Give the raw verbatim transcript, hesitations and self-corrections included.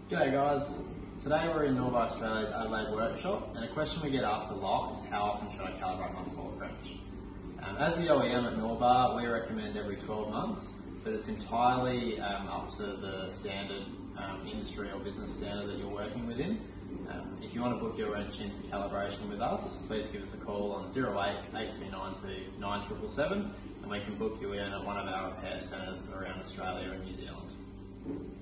G'day guys, today we're in Norbar, Australia's Adelaide workshop, and a question we get asked a lot is how often should I calibrate my torque wrench? Um, as the O E M at Norbar, we recommend every twelve months, but it's entirely um, up to the standard um, industry or business standard that you're working within. Um, if you want to book your wrench in for calibration with us, please give us a call on zero eight, eight two nine two, nine seven seven seven and we can book you in at one of our repair centres around Australia and New Zealand.